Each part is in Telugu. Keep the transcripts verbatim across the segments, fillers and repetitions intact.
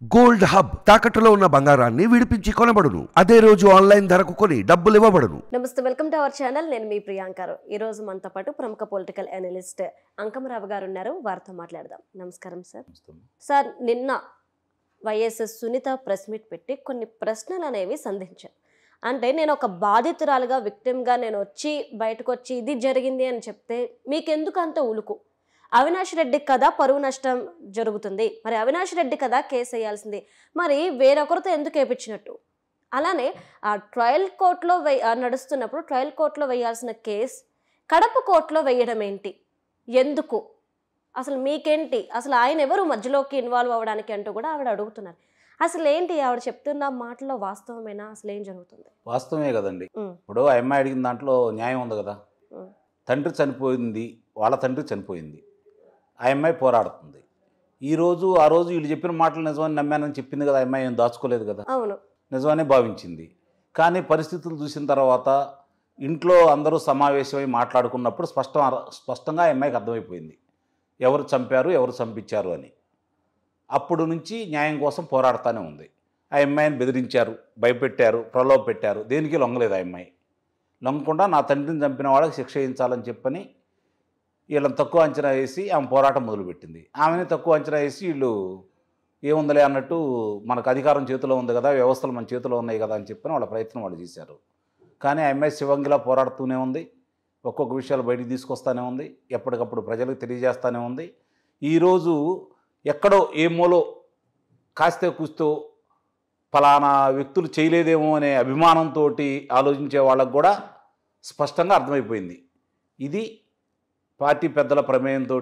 గోల్డ్ హబ్ తాకట్టులో ఉన్న బంగారాన్ని విడిపించి కొనబడును. అదే రోజు ఆన్లైన్ ధరకు కొని డబ్బులు ఇవ్వబడును. నమస్తే, వెల్కమ్ టు అవర్ ఛానల్. నేను మీ ప్రియాంక. ఈ రోజు మనతో పాటు ప్రముఖ పొలిటికల్ అనలిస్ట్ అంకమరావు గారు ఉన్నారు. వారితో మాట్లాడదాం. నమస్కారం సార్. సార్, నిన్న వైఎస్ సునీత ప్రెస్ మీట్ పెట్టి కొన్ని ప్రశ్నలు అనేవి సంధించారు. అంటే నేను ఒక బాధితురాలుగా విక్టిమ్గా నేను వచ్చి బయటకు వచ్చి ఇది జరిగింది అని చెప్తే మీకెందుకు అంత ఉలుకు? అవినాష్ రెడ్డి కదా పరువు నష్టం జరుగుతుంది, మరి అవినాష్ రెడ్డి కదా కేసు వేయాల్సింది, మరి వేరొకరితో ఎందుకు వేయించినట్టు? అలానే ఆ ట్రయల్ కోర్టులో వే నడుస్తున్నప్పుడు ట్రయల్ కోర్టులో వేయాల్సిన కేసు కడప కోర్టులో వేయడం ఏంటి? ఎందుకు? అసలు మీకేంటి? అసలు ఆయన ఎవరు మధ్యలోకి ఇన్వాల్వ్ అవ్వడానికి అంటూ కూడా ఆవిడ అడుగుతున్నారు. అసలు ఏంటి ఆవిడ చెప్తున్న మాటలో వాస్తవమేనా? అసలు ఏం జరుగుతుంది? వాస్తవమే కదండి. ఇప్పుడు ఆ అమ్మాయి అడిగిన దాంట్లో న్యాయం ఉంది కదా. తండ్రి చనిపోయింది, వాళ్ళ తండ్రి చనిపోయింది, ఆ అమ్మాయి పోరాడుతుంది. ఈరోజు ఆ రోజు వీళ్ళు చెప్పిన మాటలు నిజమని నమ్మానని చెప్పింది కదా. ఆ అమ్మాయి ఏం దాచుకోలేదు కదా, అవును, నిజమని భావించింది. కానీ పరిస్థితులు చూసిన తర్వాత ఇంట్లో అందరూ సమావేశమై మాట్లాడుకున్నప్పుడు స్పష్టం స్పష్టంగా ఆ అమ్మాయికి అర్థమైపోయింది ఎవరు చంపారు, ఎవరు చంపించారు అని. అప్పుడు నుంచి న్యాయం కోసం పోరాడుతూనే ఉంది. ఆ అమ్మాయిని బెదిరించారు, భయపెట్టారు, ప్రలోభ పెట్టారు. దేనికి లొంగలేదు ఆ అమ్మాయి. లొంగకుండా నా తండ్రిని చంపిన వాళ్ళకి శిక్ష వేయించాలని చెప్పని వీళ్ళని తక్కువ అంచనా వేసి ఆమె పోరాటం మొదలుపెట్టింది. ఆమెని తక్కువ అంచనా వేసి వీళ్ళు ఏముందలే అన్నట్టు మనకు అధికారం చేతిలో ఉంది కదా, వ్యవస్థలు మన చేతిలో ఉన్నాయి కదా అని చెప్పని వాళ్ళ ప్రయత్నం వాళ్ళు చేశారు. కానీ ఆ అమ్మాయి శివంగిలా పోరాడుతూనే ఉంది, ఒక్కొక్క విషయాలు బయటికి తీసుకొస్తూనే ఉంది, ఎప్పటికప్పుడు ప్రజలకు తెలియజేస్తూనే ఉంది. ఈరోజు ఎక్కడో ఏ మూలో కాస్తే కూస్తూ ఫలానా వ్యక్తులు చేయలేదేమో అనే అభిమానంతో ఆలోచించే వాళ్ళకు కూడా స్పష్టంగా అర్థమైపోయింది ఇది పార్టీ పెద్దల ప్రమేయంతో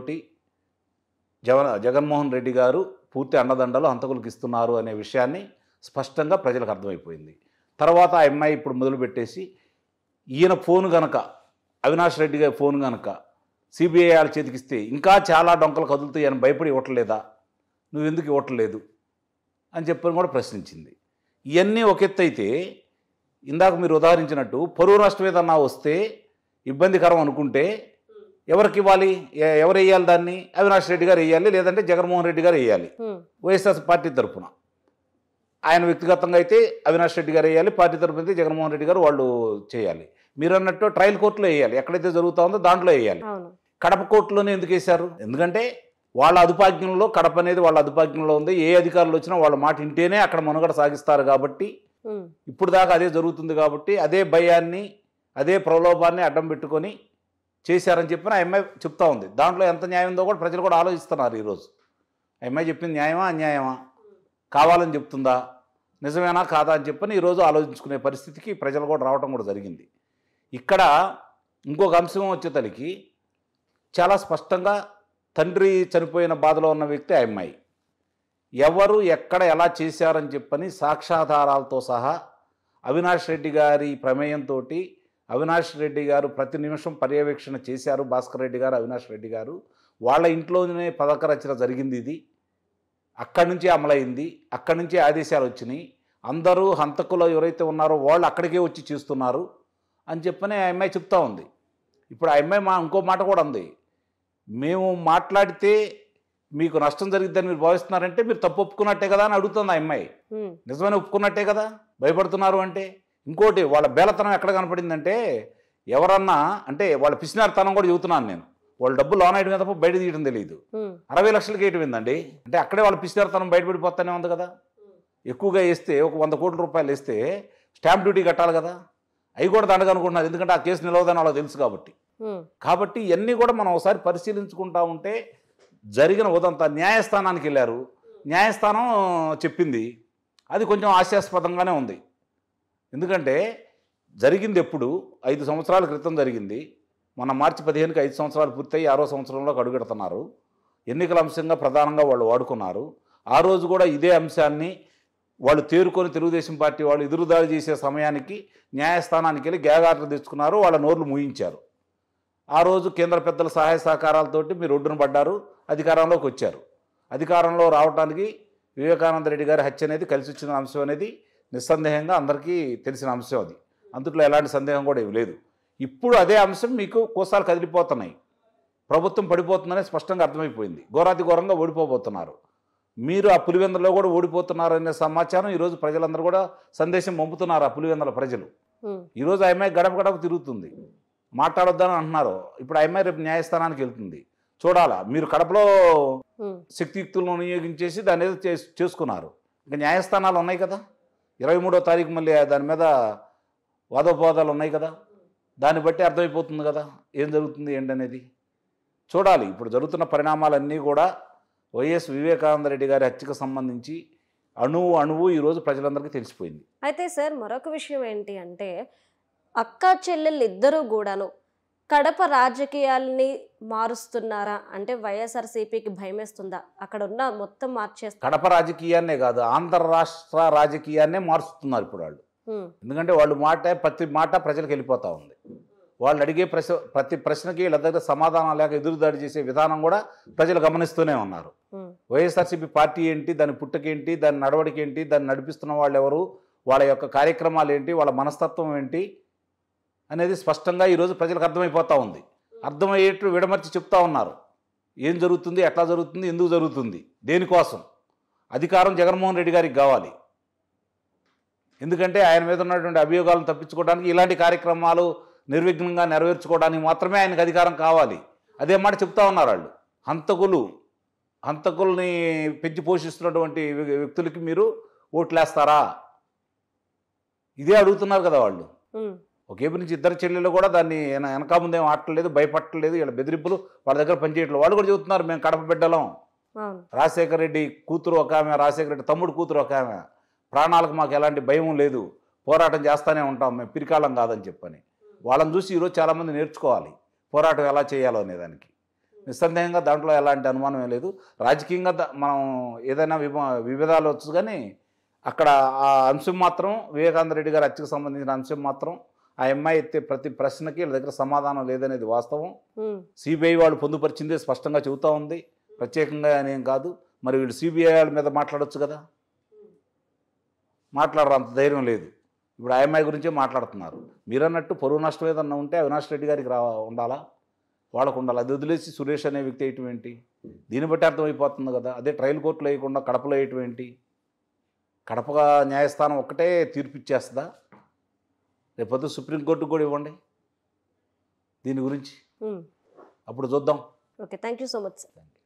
జగన్ జగన్మోహన్ రెడ్డి గారు పూర్తి అండదండలు హంతకులకు ఇస్తున్నారు అనే విషయాన్ని స్పష్టంగా ప్రజలకు అర్థమైపోయింది. తర్వాత ఆ అమ్మాయి ఇప్పుడు మొదలుపెట్టేసి ఈయన ఫోన్ కనుక అవినాష్ రెడ్డి గారి ఫోన్ కనుక సిబిఐ వాళ్ళ చేతికిస్తే ఇంకా చాలా డొంకలు కదులుతాయి అని భయపడి ఇవ్వట్లేదా, నువ్వెందుకు ఇవ్వట్లేదు అని చెప్పని కూడా ప్రశ్నించింది. ఇవన్నీ ఒక ఎత్తు అయితే, ఇందాక మీరు ఉదాహరించినట్టు పరువు నష్టం ఏదన్నా వస్తే ఇబ్బందికరం అనుకుంటే ఎవరికి ఇవ్వాలి, ఎవరు వేయాలి దాన్ని? అవినాష్ రెడ్డి గారు వేయాలి, లేదంటే జగన్మోహన్ రెడ్డి గారు వేయాలి. వైఎస్ఆర్ పార్టీ తరఫున ఆయన వ్యక్తిగతంగా అయితే అవినాష్ రెడ్డి గారు వేయాలి, పార్టీ తరఫున అయితే జగన్మోహన్ రెడ్డి గారు వాళ్ళు చేయాలి. మీరు అన్నట్టు ట్రయల్ కోర్టులో వేయాలి, ఎక్కడైతే జరుగుతూ ఉందో దాంట్లో వేయాలి. కడప కోర్టులోనే ఎందుకు వేశారు? ఎందుకంటే వాళ్ళ అదుపాజ్ఞంలో, కడప అనేది వాళ్ళ అదుపాజ్ఞంలో ఉంది. ఏ అధికారులు వచ్చినా వాళ్ళ మాట వింటేనే అక్కడ మనుగడ సాగిస్తారు కాబట్టి, ఇప్పుడు దాకా అదే జరుగుతుంది కాబట్టి అదే భయాన్ని అదే ప్రలోభాన్ని అడ్డం పెట్టుకొని చేశారని చెప్పిన ఆ అమ్మాయి చెప్తా ఉంది. దాంట్లో ఎంత న్యాయం ఉందో కూడా ప్రజలు కూడా ఆలోచిస్తున్నారు. ఈరోజు ఆ అమ్మాయి చెప్పింది న్యాయమా అన్యాయమా, కావాలని చెప్తుందా, నిజమేనా కాదా అని చెప్పని ఈరోజు ఆలోచించుకునే పరిస్థితికి ప్రజలు కూడా రావడం కూడా జరిగింది. ఇక్కడ ఇంకొక అంశం వచ్చేతలికి చాలా స్పష్టంగా తండ్రి చనిపోయిన బాధలో ఉన్న వ్యక్తి ఆ అమ్మాయి. ఎవరు ఎక్కడ ఎలా చేశారని చెప్పని సాక్ష్యాధారాలతో సహా అవినాష్ రెడ్డి గారి ప్రమేయంతో అవినాష్ రెడ్డి గారు ప్రతి నిమిషం పర్యవేక్షణ చేశారు. భాస్కర్ రెడ్డి గారు, అవినాష్ రెడ్డి గారు వాళ్ళ ఇంట్లోనే పథక రచన జరిగింది. ఇది అక్కడి నుంచి అమలైంది, అక్కడి నుంచి ఆదేశాలు వచ్చినాయి. అందరూ హంతకులు ఎవరైతే ఉన్నారో వాళ్ళు అక్కడికే వచ్చి చేస్తున్నారు అని చెప్పని ఆ అమ్మాయి చెప్తా ఉంది. ఇప్పుడు ఆ అమ్మాయి మా ఇంకో మాట కూడా ఉంది, మేము మాట్లాడితే మీకు నష్టం జరిగిద్దని మీరు భావిస్తున్నారంటే మీరు తప్పు ఒప్పుకున్నట్టే కదా అని అడుగుతుంది ఆ అమ్మాయి. నిజమైన ఒప్పుకున్నట్టే కదా, భయపడుతున్నారు అంటే. ఇంకోటి వాళ్ళ బేలతనం ఎక్కడ కనపడిందంటే, ఎవరన్నా అంటే వాళ్ళ పిసినారితనం కూడా చెబుతున్నాను నేను, వాళ్ళు డబ్బులు లోన్ వేయడం తప్ప బయట తీయడం తెలియదు. అరవై లక్షలకి వేయటం ఏందండి అంటే అక్కడే వాళ్ళ పిసినారితనం బయటపడిపోతానే ఉంది కదా. ఎక్కువగా వేస్తే ఒక వంద కోట్ల రూపాయలు వేస్తే స్టాంప్ డ్యూటీ కట్టాలి కదా, అవి కూడా దండగనుకుంటున్నారు. ఎందుకంటే ఆ కేసు నిలవదని వాళ్ళకి తెలుసు కాబట్టి. కాబట్టి ఇవన్నీ కూడా మనం ఒకసారి పరిశీలించుకుంటా ఉంటే జరిగిన ఉదంతా న్యాయస్థానానికి వెళ్ళారు, న్యాయస్థానం చెప్పింది అది కొంచెం హాస్యాస్పదంగానే ఉంది. ఎందుకంటే జరిగింది ఎప్పుడు ఐదు సంవత్సరాల క్రితం జరిగింది. మన మార్చి పదిహేనుకి ఐదు సంవత్సరాలు పూర్తయి ఆరో సంవత్సరంలోకి అడుగెడుతున్నారు. ఎన్నికల అంశంగా ప్రధానంగా వాళ్ళు వాడుకున్నారు. ఆ రోజు కూడా ఇదే అంశాన్ని వాళ్ళు తేరుకొని తెలుగుదేశం పార్టీ వాళ్ళు ఎదురుదాడి చేసే సమయానికి న్యాయస్థానానికి వెళ్ళి గ్యాగార్లు తెచ్చుకున్నారు, వాళ్ళ నోర్లు మూయించారు. ఆ రోజు కేంద్ర పెద్దల సహాయ సహకారాలతోటి మీరు ఒడ్డున పడ్డారు, అధికారంలోకి వచ్చారు. అధికారంలో రావడానికి వివేకానంద రెడ్డి గారి హత్య అనేది కలిసి వచ్చిన అంశం అనేది నిస్సందేహంగా అందరికీ తెలిసిన అంశం. అది అందుట్లో ఎలాంటి సందేహం కూడా ఏమి లేదు. ఇప్పుడు అదే అంశం మీకు కోసాలు కదిలిపోతున్నాయి, ప్రభుత్వం పడిపోతుందనే స్పష్టంగా అర్థమైపోయింది. ఘోరాతి ఘోరంగా ఓడిపోబోతున్నారు. మీరు ఆ పులివెందులో కూడా ఓడిపోతున్నారనే సమాచారం ఈరోజు ప్రజలందరూ కూడా సందేశం పంపుతున్నారు. ఆ పులివెందుల ప్రజలు ఈరోజు ఆ అమ్మాయి గడప గడప తిరుగుతుంది, మాట్లాడొద్దని అంటున్నారు. ఇప్పుడు ఆ అమ్మాయి రేపు న్యాయస్థానానికి వెళ్తుంది. చూడాలా, మీరు కడపలో శక్తియుక్తులను వినియోగించేసి దాని ఏదో చేసుకున్నారు. ఇంకా న్యాయస్థానాలు ఉన్నాయి కదా, ఇరవై మూడో తారీఖు మళ్ళీ దాని మీద వాదోపవాదాలు ఉన్నాయి కదా, దాన్ని బట్టి అర్థమైపోతుంది కదా ఏం జరుగుతుంది ఏంటనేది. చూడాలి. ఇప్పుడు జరుగుతున్న పరిణామాలన్నీ కూడా వైఎస్ వివేకానంద రెడ్డి గారి హత్యకు సంబంధించి అణువు అణువు ఈరోజు ప్రజలందరికీ తెలిసిపోయింది. అయితే సార్ మరొక విషయం ఏంటి అంటే, అక్క చెల్లెళ్ళు ఇద్దరూ కూడాను కడప రాజకీయాల్ని మారుస్తున్నారా అంటే వైఎస్ఆర్సీపీకి భయమేస్తుందా? అక్కడ ఉన్న మొత్తం మార్చేస్తారు. కడప రాజకీయాన్నే కాదు, ఆంధ్ర రాష్ట్ర రాజకీయాన్నే మారుస్తున్నారు ఇప్పుడు వాళ్ళు. ఎందుకంటే వాళ్ళు మాట ప్రతి మాట ప్రజలకు వెళ్ళిపోతూ ఉంది. వాళ్ళు అడిగే ప్రశ్న ప్రతి ప్రశ్నకి వీళ్ళ దగ్గర సమాధానం లేక ఎదురుదాడి చేసే విధానం కూడా ప్రజలు గమనిస్తూనే ఉన్నారు. వైఎస్ఆర్సీపీ పార్టీ ఏంటి, దాని పుట్టకేంటి, దాని నడవడికి ఏంటి, దాన్ని నడిపిస్తున్న వాళ్ళు ఎవరు, వాళ్ళ యొక్క కార్యక్రమాలు ఏంటి, వాళ్ళ మనస్తత్వం ఏంటి అనేది స్పష్టంగా ఈరోజు ప్రజలకు అర్థమైపోతూ ఉంది. అర్థమయ్యేట్టు విడమర్చి చెప్తా ఉన్నారు. ఏం జరుగుతుంది, ఎట్లా జరుగుతుంది, ఎందుకు జరుగుతుంది, దేనికోసం. అధికారం జగన్మోహన్ రెడ్డి గారికి కావాలి. ఎందుకంటే ఆయన మీద ఉన్నటువంటి అభియోగాలను తప్పించుకోవడానికి, ఇలాంటి కార్యక్రమాలు నిర్విఘ్నంగా నెరవేర్చుకోవడానికి మాత్రమే ఆయనకు అధికారం కావాలి. అదే మాట చెప్తా ఉన్నారు వాళ్ళు. హంతకులు హంతకుల్ని పెంచి పోషిస్తున్నటువంటి వ్యక్తులకి మీరు ఓట్లేస్తారా, ఇదే అడుగుతున్నారు కదా వాళ్ళు. ఒకేపు నుంచి ఇద్దరు చెల్లెలు కూడా దాన్ని వెనక ముందేం ఆటలేదు, భయపట్టలేదు. వీళ్ళ బెదిరింపులు వాళ్ళ దగ్గర పనిచేయట్లేదు. వాళ్ళు కూడా చెబుతున్నారు మేము కడప బిడ్డలం. రాజశేఖర రెడ్డి కూతురు ఒక ఆమె, రాజశేఖర రెడ్డి తమ్ముడు కూతురు ఒక ఆమె, ప్రాణాలకు మాకు ఎలాంటి భయం లేదు, పోరాటం చేస్తూనే ఉంటాం, మేము పిరికాలం కాదని చెప్పని. వాళ్ళని చూసి ఈరోజు చాలామంది నేర్చుకోవాలి పోరాటం ఎలా చేయాలో అనేదానికి. నిస్సందేహంగా దాంట్లో ఎలాంటి అనుమానం లేదు. రాజకీయంగా మనం ఏదైనా విభ విభేదాలు వచ్చు, కానీ అక్కడ ఆ అంశం మాత్రం వివేకానంద రెడ్డి గారి హత్యకు సంబంధించిన అంశం మాత్రం ఆ అమ్మాయి ఎత్తే ప్రతి ప్రశ్నకి వీళ్ళ దగ్గర సమాధానం లేదనేది వాస్తవం. సిబిఐ వాళ్ళు పొందుపరిచిందే స్పష్టంగా చెబుతూ ఉంది, ప్రత్యేకంగా అనేం కాదు. మరి వీళ్ళు సిబిఐ వాళ్ళ మీద మాట్లాడవచ్చు కదా, మాట్లాడరు, అంత ధైర్యం లేదు. ఇప్పుడు ఆ అమ్మాయి గురించే మాట్లాడుతున్నారు. మీరన్నట్టు పరువు నష్టం ఏదన్నా ఉంటే అవినాష్ రెడ్డి గారికి రా ఉండాలా, వాళ్ళకు ఉండాలి. అది వదిలేసి సురేష్ అనే వ్యక్తి వేయటం ఏంటి? దీన్ని బట్టి అర్థమైపోతుంది కదా. అదే ట్రయల్ కోర్టులో వేయకుండా కడపలో వేయటం ఏంటి? కడప న్యాయస్థానం ఒక్కటే తీర్పు ఇచ్చేస్తుందా? రేపొద్దు సుప్రీంకోర్టుకు కూడా ఇవ్వండి దీని గురించి, అప్పుడు చూద్దాం. Okay, thank you so much sir.